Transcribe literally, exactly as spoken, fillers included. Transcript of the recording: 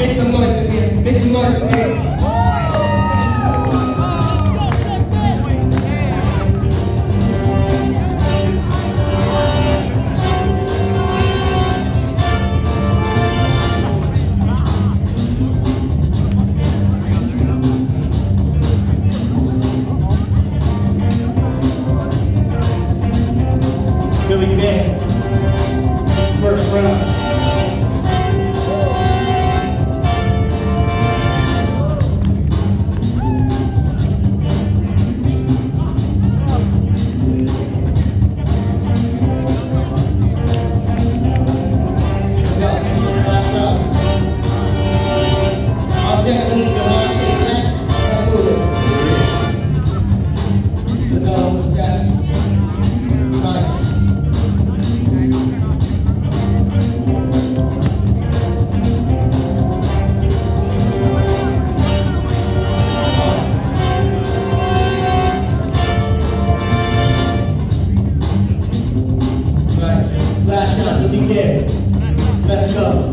Make some noise in here. Make some noise in here. Billy Band, first round. So go, last round. On deck, we need Demontre Black and Lewis. So go on the steps. Nice. Nice. Last shot, Billy Gay. Let's go.